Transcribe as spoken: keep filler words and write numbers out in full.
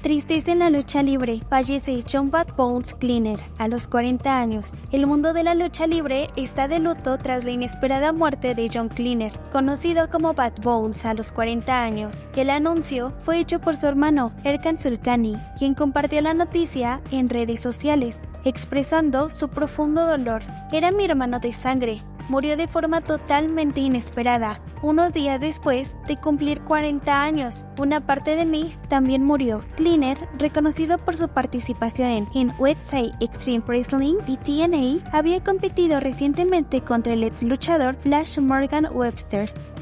Tristeza en la lucha libre. Fallece John Bad Bones Kleiner a los cuarenta años. El mundo de la lucha libre está de luto tras la inesperada muerte de John Kleiner, conocido como Bad Bones, a los cuarenta años. El anuncio fue hecho por su hermano, Erkan Sulkani, quien compartió la noticia en redes sociales, expresando su profundo dolor. Era mi hermano de sangre. Murió de forma totalmente inesperada, unos días después de cumplir cuarenta años. Una parte de mí también murió. Kleiner, reconocido por su participación en, en U F C Extreme Wrestling y T N A, había competido recientemente contra el ex luchador Flash Morgan Webster.